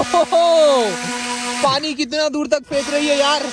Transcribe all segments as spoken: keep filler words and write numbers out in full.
पानी कितना दूर तक फेंक रही है यार।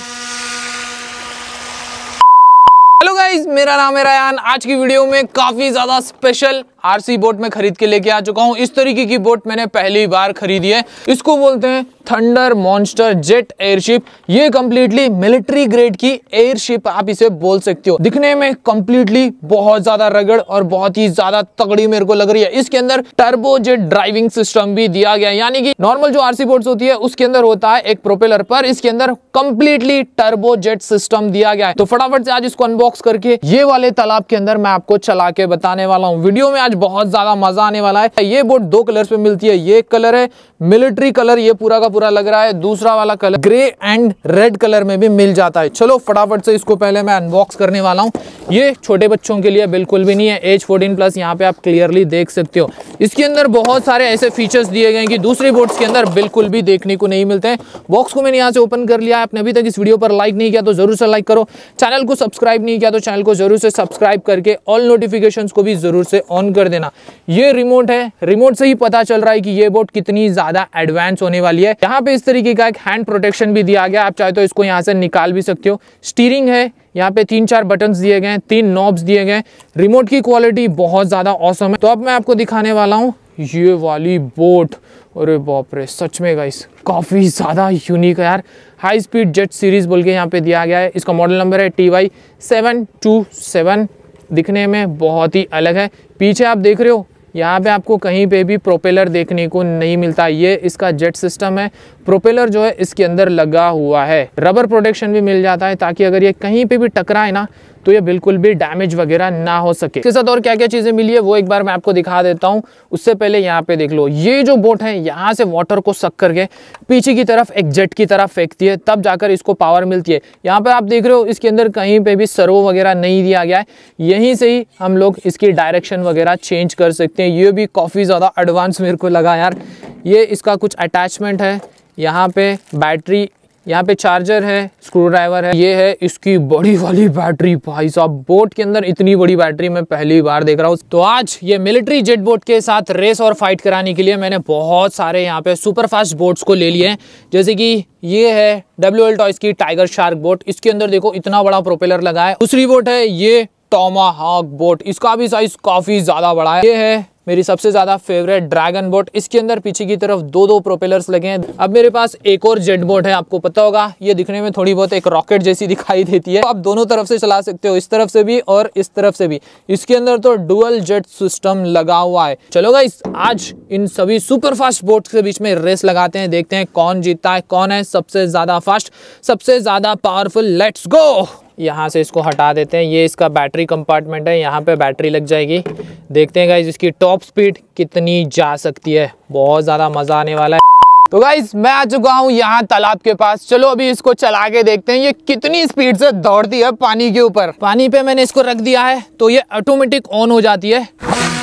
हेलो गाइस, मेरा नाम है रायान। आज की वीडियो में काफी ज्यादा स्पेशल आरसी बोट में खरीद के लेके आ चुका हूं। इस तरीके की बोट मैंने पहली बार खरीदी है। इसको बोलते हैं थंडर मॉन्स्टर जेट एयरशिप। ये कंप्लीटली मिलिट्री ग्रेड की एयरशिप आप इसे बोल सकते हो। दिखने में कंप्लीटली बहुत ज्यादा रगड़ और बहुत ही ज्यादा तगड़ी मेरे को लग रही है। इसके अंदर टर्बो जेट ड्राइविंग सिस्टम भी दिया गया है, यानी कि नॉर्मल जो आरसी बोट्स होती है उसके अंदर होता है एक प्रोपेलर, पर इसके अंदर कंप्लीटली टर्बो जेट सिस्टम दिया गया है। तो फटाफट से आज इसको अनबॉक्स करके ये वाले तालाब के अंदर मैं आपको चला के बताने वाला हूँ। वीडियो में आज बहुत ज्यादा मजा आने वाला है। ये बोट दो कलर्स में मिलती है। ये कलर है मिलिट्री कलर, ये पूरा का पूरा लग रहा है। दूसरा वाला colour grey and red colour में भी मिल जाता है। चलो फटाफट से इसको पहले मैं अनबॉक्स करने वाला हूँ। ये छोटे बच्चों के लिए बिल्कुल भी नहीं है, एज फोर्टीन प्लस यहाँ पे आप क्लियरली देख सकते हो। इसके अंदर बहुत सारे ऐसे फीचर्स दिए गए हैं कि दूसरी बोट्स के अंदर बिल्कुल भी देखने को नहीं मिलते हैं। बॉक्स को मैंने यहाँ से ओपन कर लिया है। आपने अभी तक इस वीडियो पर लाइक नहीं किया तो जरूर से लाइक करो। चैनल को सब्सक्राइब नहीं किया तो चैनल को जरूर से सब्सक्राइब करके ऑल नोटिफिकेशंस को भी जरूर से ऑन कर देना। ये रिमोट है, रिमोट से ही पता चल रहा है कि ये बोट कितनी ज्यादा एडवांस होने वाली है। यहाँ पे इस तरीके का एक हैंड प्रोटेक्शन भी दिया गया, आप चाहे तो इसको यहाँ से निकाल भी सकते हो। स्टीयरिंग है, यहाँ पे तीन चार बटन्स दिए गए हैं, तीन नॉब्स दिए गए हैं। रिमोट की क्वालिटी बहुत ज्यादा ऑसम है। तो अब मैं आपको दिखाने वाला हूँ ये वाली बोट। अरे बाप रे, सच में गाइस काफी ज्यादा यूनिक है यार। हाई स्पीड जेट सीरीज बोल के यहाँ पे दिया गया है। इसका मॉडल नंबर है T Y seven two seven. दिखने में बहुत ही अलग है। पीछे आप देख रहे हो, यहाँ पे आपको कहीं पे भी प्रोपेलर देखने को नहीं मिलता। ये इसका जेट सिस्टम है। प्रोपेलर जो है इसके अंदर लगा हुआ है। रबर प्रोटेक्शन भी मिल जाता है ताकि अगर ये कहीं पे भी टकराए ना तो ये बिल्कुल भी डैमेज वगैरह ना हो सके। इसके साथ और क्या क्या चीजें मिली है वो एक बार मैं आपको दिखा देता हूँ। उससे पहले यहाँ पे देख लो, ये जो बोट है यहाँ से वाटर को सक करके पीछे की तरफ एक जेट की तरफ फेंकती है, तब जाकर इसको पावर मिलती है। यहाँ पे आप देख रहे हो इसके अंदर कहीं पे भी सर्वो वगैरह नहीं दिया गया है। यहीं से ही हम लोग इसकी डायरेक्शन वगैरह चेंज कर सकते हैं। ये भी काफी ज्यादा एडवांस मेरे को लगा यार। ये इसका कुछ अटैचमेंट है, यहाँ पे बैटरी, यहाँ पे चार्जर है, स्क्रू ड्राइवर है। ये है इसकी बड़ी वाली बैटरी। भाई साहब, बोट के अंदर इतनी बड़ी बैटरी मैं पहली बार देख रहा हूँ। तो आज ये मिलिट्री जेट बोट के साथ रेस और फाइट कराने के लिए मैंने बहुत सारे यहाँ पे सुपर फास्ट बोट्स को ले लिए हैं। जैसे कि ये है डब्ल्यू एल टॉयज की टाइगर शार्क बोट। इसके अंदर देखो इतना बड़ा प्रोपेलर लगा है। दूसरी बोट है ये टोमाहॉक बोट, इसका भी साइज काफी ज्यादा बड़ा है। ये है मेरी सबसे ज्यादा फेवरेट ड्रैगन बोट। इसके अंदर पीछे की तरफ दो दो प्रोपेलर्स लगे हैं। अब मेरे पास एक और जेट बोट है, आपको पता होगा ये दिखने में थोड़ी बहुत एक रॉकेट जैसी दिखाई देती है। तो आप दोनों तरफ से चला सकते हो, इस तरफ से भी और इस तरफ से भी। इसके अंदर तो डुअल जेट सिस्टम लगा हुआ है। चलो गाइस, आज इन सभी सुपर फास्ट बोट्स के बीच में रेस लगाते हैं, देखते हैं कौन जीतता है, कौन है सबसे ज्यादा फास्ट, सबसे ज्यादा पावरफुल। Let's go. यहाँ से इसको हटा देते हैं। ये इसका बैटरी कंपार्टमेंट है, यहाँ पे बैटरी लग जाएगी। देखते हैं गाइस इसकी टॉप स्पीड कितनी जा सकती है। बहुत ज़्यादा मज़ा आने वाला है। तो गाइस मैं आ चुका हूँ यहाँ तालाब के पास। चलो अभी इसको चला के देखते हैं ये कितनी स्पीड से दौड़ती है पानी के ऊपर। पानी पे मैंने इसको रख दिया है तो ये ऑटोमेटिक ऑन हो जाती है।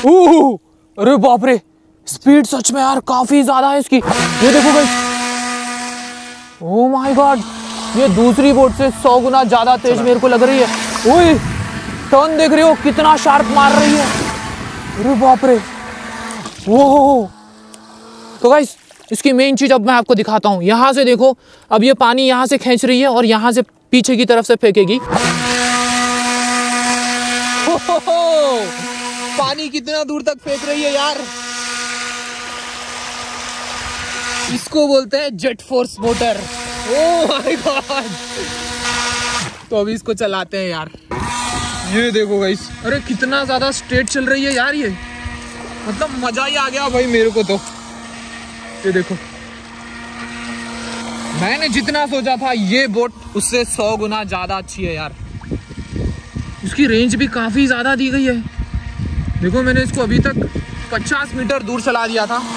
ओह, अरे बाप रे, स्पीड सच में यार काफ़ी ज़्यादा है इसकी। ये देखो गाइस, ओह माय गॉड, ये दूसरी बोट से सौ गुना ज्यादा तेज मेरे को लग रही है। ओए, टर्न देख रहे हो कितना शार्प मार रही है। अरे बाप रे, वो। तो गाइस इसकी मेन चीज अब मैं आपको दिखाता हूँ। यहाँ से देखो, अब ये पानी यहाँ से खींच रही है और यहाँ से पीछे की तरफ से फेंकेगी। पानी कितना दूर तक फेंक रही है यार। इसको बोलते हैं jet force motor. Oh my god. तो अभी इसको चलाते हैं यार। ये देखो गाइस, अरे कितना ज्यादा स्ट्रेट चल रही है यार ये, मतलब मजा ही आ गया भाई मेरे को। तो ये देखो, मैंने जितना सोचा था ये बोट उससे सौ गुना ज्यादा अच्छी है यार। इसकी रेंज भी काफी ज्यादा दी गई है। देखो मैंने इसको अभी तक पचास मीटर दूर चला दिया था।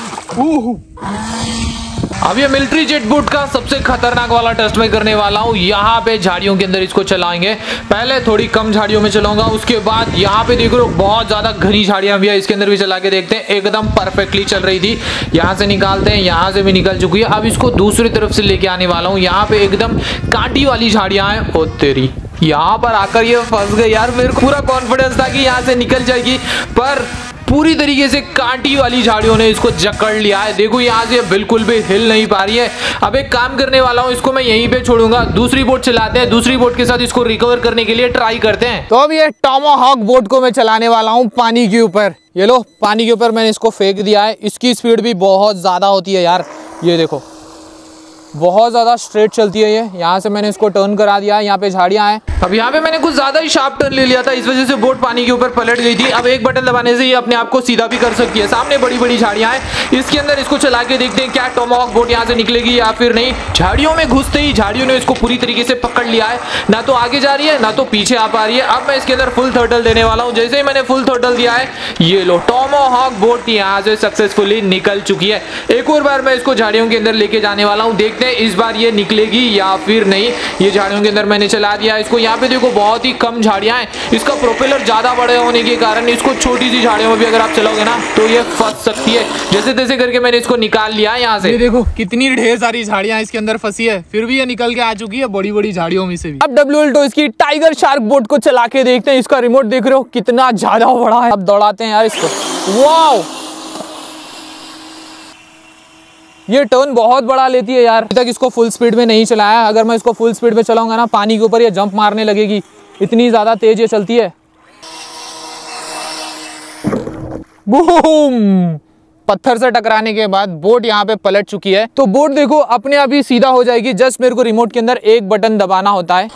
अब ये मिलिट्री जेट बोट का सबसे खतरनाक वाला टेस्ट मैं करने वाला हूँ। यहाँ पे झाड़ियों के अंदर इसको चलाएंगे। पहले थोड़ी कम झाड़ियों में चलाऊंगा, उसके बाद यहाँ पे देखो बहुत ज्यादा घनी झाड़ियां भी है, इसके अंदर भी चला के देखते हैं। एकदम परफेक्टली चल रही थी। यहाँ से निकालते हैं, यहाँ से भी निकल चुकी है। अब इसको दूसरी तरफ से लेके आने वाला हूँ। यहाँ पे एकदम कांटी वाली झाड़ियां हैं। ओ तेरी, यहाँ पर आकर ये फंस गई यार। मेरे को पूरा कॉन्फिडेंस था कि यहाँ से निकल जाएगी, पर पूरी तरीके से कांटी वाली झाड़ियों ने इसको जकड़ लिया है। देखो यहाँ से बिल्कुल भी हिल नहीं पा रही है। अब एक काम करने वाला हूँ, इसको मैं यहीं पे छोड़ूंगा, दूसरी बोट चलाते हैं, दूसरी बोट के साथ इसको रिकवर करने के लिए ट्राई करते हैं। तो अब ये टॉमाहॉक बोट को मैं चलाने वाला हूँ पानी के ऊपर। ये लो, पानी के ऊपर मैंने इसको फेंक दिया है। इसकी स्पीड भी बहुत ज्यादा होती है यार, ये देखो बहुत ज़्यादा स्ट्रेट चलती है ये। यहाँ से मैंने इसको टर्न करा दिया है, यहाँ पे झाड़ियाँ हैं। अब यहाँ पे मैंने कुछ ज़्यादा ही शार्प टर्न ले लिया था, इस वजह से बोट पानी के ऊपर पलट गई थी। अब एक बटन दबाने से ये अपने आप को सीधा भी कर सकती है। सामने बड़ी बड़ी झाड़ियाँ हैं, इसके अंदर इसको चला के देखते हैं क्या टॉमाहॉक बोट यहाँ से निकलेगी या फिर नहीं। झाड़ियों में घुसते ही झाड़ियों ने इसको पूरी तरीके से पकड़ लिया है, ना तो आगे जा रही है ना तो पीछे आ पा रही है। अब मैं इसके अंदर फुल थ्रॉटल देने वाला हूँ। जैसे ही मैंने फुल थ्रॉटल दिया है, ये लो टॉमाहॉक बोट यहाँ से सक्सेसफुली निकल चुकी है। एक और बार मैं इसको झाड़ियों के अंदर लेके जाने वाला हूँ, देखते हैं इस बार ये निकलेगी या फिर नहीं। ये झाड़ियों के अंदर मैंने चला दिया है इसको। यहाँ पे देखो बहुत ही कम झाड़ियां हैं, इसका प्रोपेलर ज्यादा बड़े होने के कारण इसको छोटी सी झाड़ियों में भी अगर आप चलाओगे ना तो ये फंस सकती है। जैसे तैसे करके मैंने इसको निकाल लिया है यहाँ से। ये देखो कितनी ढेर सारी झाड़ियां इसके अंदर फंसी है, फिर भी ये निकल के आ चुकी है बड़ी बड़ी झाड़ियों में से भी। अब डब्ल्यू एल टॉयज की टाइगर शार्क बोट को चला के देखते हैं। इसका रिमोट देख रहे हो कितना ज्यादा बड़ा है। अब दौड़ाते हैं यार इसको। वाओ, ये टर्न बहुत बड़ा लेती है यार। अभी तक इसको फुल स्पीड में नहीं चलाया, अगर मैं इसको फुल स्पीड में चलाऊंगा ना पानी के ऊपर ये जंप मारने लगेगी, इतनी ज्यादा तेज ये चलती है। बूम, पत्थर से टकराने के बाद बोट यहाँ पे पलट चुकी है। तो बोट देखो अपने आप ही सीधा हो जाएगी, जस्ट मेरे को रिमोट के अंदर एक बटन दबाना होता है।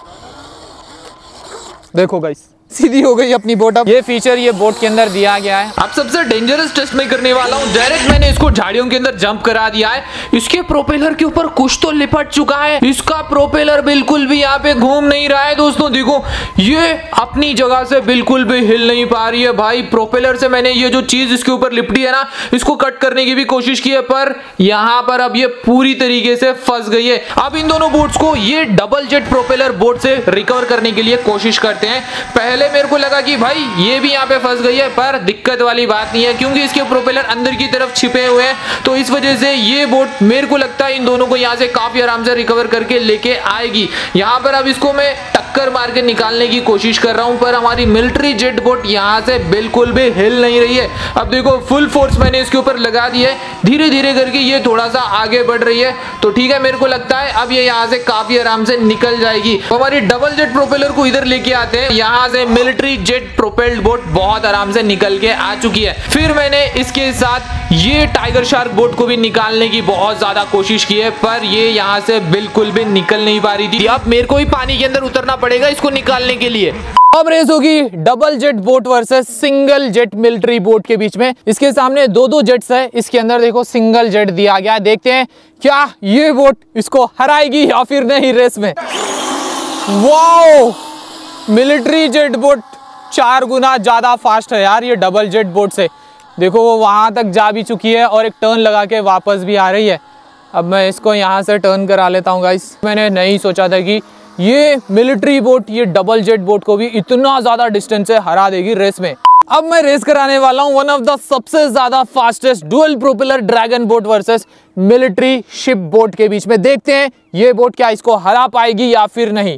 देखो गाइस सीधी हो गई अपनी बोट। अब ये फीचर ये बोट के अंदर दिया गया है। अब सबसे डेंजरस टेस्ट मैं करने वाला हूँ। डायरेक्ट मैंने इसको झाड़ियों के अंदर जंप करा दिया है। इसके प्रोपेलर के ऊपर कुछ तो लिपट चुका है, इसका प्रोपेलर बिल्कुल भी यहाँ पे घूम नहीं रहा है। दोस्तों देखो ये अपनी जगह से बिल्कुल भी हिल नहीं पा रही है भाई। प्रोपेलर से मैंने ये जो चीज इसके ऊपर लिपटी है ना, इसको कट करने की भी कोशिश की है, पर यहाँ पर अब ये पूरी तरीके से फंस गई है। अब इन दोनों बोट्स को ये डबल जेट प्रोपेलर बोट से रिकवर करने के लिए कोशिश करते हैं। पहले मेरे को लगा कि भाई ये भी यहाँ पे फंस गई है, पर दिक्कत वाली बात नहीं है क्योंकि इसके प्रोपेलर अंदर की तरफ छिपे हुए हैं। तो इस वजह से ये बोट मेरे को लगता है इन दोनों को यहाँ से काफी आराम से रिकवर करके लेके आएगी। यहाँ पर अब इसको मैं टक्कर मार के निकालने की कोशिश कर रहा हूँ, पर हमारी मिलिट्री जेट बोट यहाँ से बिल्कुल भी हिल नहीं रही है। अब देखो फुल फोर्स मैंने इसके ऊपर लगा दी है, धीरे धीरे करके ये थोड़ा सा आगे बढ़ रही है। तो ठीक है, मेरे को लगता है अब ये यहाँ से काफी आराम से निकल जाएगी। हमारी डबल जेट प्रोपेलर को इधर लेके आते हैं। यहाँ से मिलिट्री जेट प्रोपेल्ड बोट बहुत आराम से निकल के आ चुकी है। फिर मैंने इसके साथ ये टाइगर शार्क बोट को भी निकालने की बहुत ज्यादा कोशिश की है, पर ये यहाँ से बिल्कुल भी निकल नहीं पा रही थी। अब मेरे को ही पानी के अंदर उतरना पड़ेगा इसको निकालने के लिए। अब रेस होगी double jet boat versus single jet military boat के बीच में। इसके सामने दो दो जेट्स है, इसके अंदर देखो सिंगल जेट दिया गया है। देखते हैं क्या ये बोट इसको हराएगी या फिर नहीं रेस में। वाओ, मिलिट्री जेट बोट चार गुना ज्यादा फास्ट है यार ये डबल जेट बोट से। देखो वो वहां तक जा भी चुकी है और एक टर्न लगा के वापस भी आ रही है। अब मैं इसको यहाँ से टर्न करा लेता हूँ गाइस। मैंने नहीं सोचा था कि ये मिलिट्री बोट ये डबल जेट बोट को भी इतना ज्यादा डिस्टेंस से हरा देगी रेस में। अब मैं रेस कराने वाला हूँ वन ऑफ द सबसे ज्यादा fastest dual propeller dragon boat versus military ship boat के बीच में। देखते हैं ये बोट क्या इसको हरा पाएगी या फिर नहीं।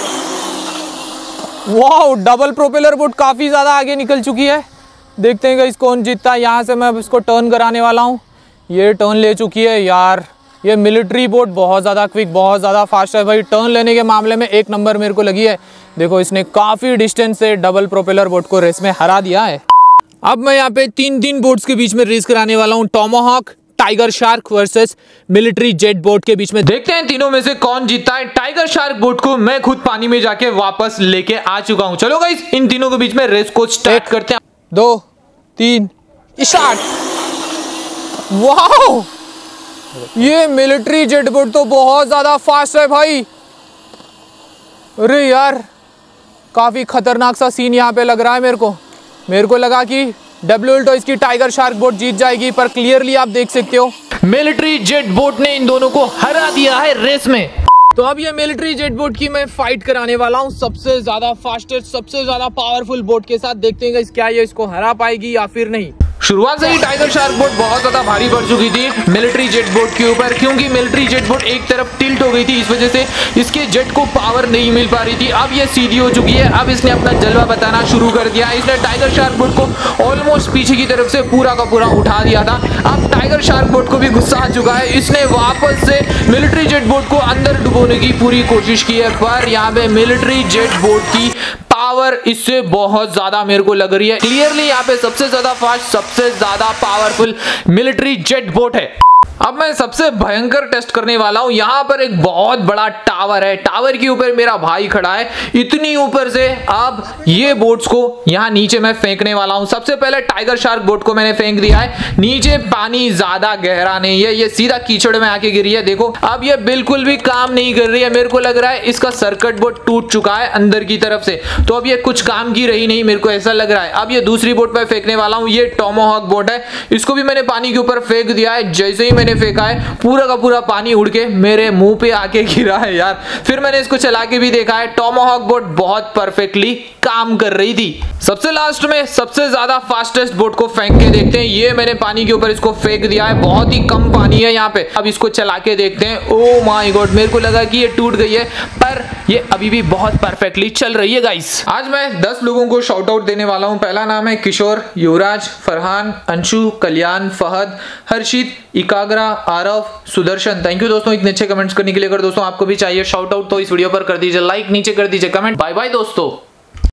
वाओ, डबल प्रोपेलर बोट काफी ज्यादा आगे निकल चुकी है। देखते हैं गाइस कौन जीतता है। यहाँ से मैं अब इसको टर्न कराने वाला हूँ। ये टर्न ले चुकी है यार। ये मिलिट्री बोट बहुत ज़्यादा क्विक, बहुत ज़्यादा फास्ट है भाई। टर्न लेने के मामले में एक नंबर मेरे को लगी है। देखो इसने काफ़ी डिस्टेंस से डबल प्रोपेलर बोट को रेस में हरा दिया है। अब मैं यहाँ पे तीन तीन बोट्स के बीच में रेस कराने वाला हूँ। Tomahawk, tiger shark versus military jet boat के बीच में। देखते हैं तीनों में से कौन जीतता है। टाइगर शार्क बोट को मैं खुद पानी में जाके वापस लेके आ चुका हूँ। चलो गाइस इन तीनों के बीच में रेस को स्टार्ट करते हैं। दो तीन स्टार्ट। वाओ, ये मिलिट्री जेट बोट तो बहुत ज्यादा फास्ट है भाई। अरे यार काफी खतरनाक सा सीन यहाँ पे लग रहा है मेरे को। मेरे को लगा कि डब्ल्यू एल टॉयज की टाइगर शार्क बोट जीत जाएगी, पर क्लियरली आप देख सकते हो मिलिट्री जेट बोट ने इन दोनों को हरा दिया है रेस में। तो अब ये मिलिट्री जेट बोट की मैं फाइट कराने वाला हूँ सबसे ज्यादा फास्टेस्ट, सबसे ज्यादा पावरफुल बोट के साथ। देखते हैं क्या ये इसको हरा पाएगी या फिर नहीं। शुरुआत से ही टाइगर शार्क बोट बहुत ज्यादा भारी पड़ चुकी थी मिलिट्री जेट बोट के ऊपर, क्योंकि मिलिट्री जेट बोट एक तरफ टिल्ट हो गई थी, इस वजह से इसके जेट को पावर नहीं मिल पा रही थी। अब ये सीधी हो चुकी है, अब इसने अपना जलवा बताना शुरू कर दिया। इसने टाइगर शार्क बोट को ऑलमोस्ट पीछे की तरफ से पूरा का पूरा उठा दिया था। अब टाइगर शार्क बोट को भी गुस्सा आ चुका है, इसने वापस से मिलिट्री जेट बोट को अंदर डुबोने की पूरी कोशिश की है, पर यहाँ पे मिलिट्री जेट बोट की पावर इससे बहुत ज्यादा मेरे को लग रही है। क्लियरली यहाँ पे सबसे ज्यादा फास्ट, सबसे ज्यादा पावरफुल मिलिट्री जेट बोट है। अब मैं सबसे भयंकर टेस्ट करने वाला हूं। यहाँ पर एक बहुत बड़ा टावर है, टावर के ऊपर मेरा भाई खड़ा है, इतनी ऊपर से अब ये बोट्स को यहाँ नीचे मैं फेंकने वाला हूं। सबसे पहले टाइगर शार्क बोट को मैंने फेंक दिया है, नीचे पानी ज्यादा गहरा नहीं है, ये सीधा कीचड़ में आके गिरी है। देखो अब ये बिल्कुल भी काम नहीं कर रही है, मेरे को लग रहा है इसका सर्किट बोर्ड टूट चुका है अंदर की तरफ से, तो अब ये कुछ काम की रही नहीं, मेरे को ऐसा लग रहा है। अब ये दूसरी बोट मैं फेंकने वाला हूँ, ये टोमाहॉक बोट है, इसको भी मैंने पानी के ऊपर फेंक दिया है। जैसे ही मैंने फेंका है पूरा का पूरा पानी उड़ के मेरे मुंह पे आके गिरा है यार। फिर मैंने इसको चला के भी देखा है, टोमाहॉक बोट बहुत परफेक्टली काम कर रही थी। सबसे लास्ट में सबसे ज्यादा फास्टेस्ट बोट को फेंक के देखते हैं। ये मैंने पानी के ऊपर इसको फेंक दिया है, बहुत ही कम पानी है यहाँ पे। अब इसको चला के देखते हैं। ओ माय गॉड, मेरे को लगा कि ये टूट गई है, पर ये अभी भी बहुत परफेक्टली चल रही है गाइस। आज मैं दस लोगों को शाउट आउट देने वाला हूँ। पहला नाम है किशोर, युवराज, फरहान, अंशु, कल्याण, फहद, हर्षित, इकाग्रा, आरव, सुदर्शन। थैंक यू दोस्तों इतने अच्छे कमेंट्स करने के लिए। अगर दोस्तों आपको भी चाहिए शाउट आउट तो इस वीडियो पर कर दीजिए लाइक, नीचे कर दीजिए कमेंट। बाय बाय दोस्तों।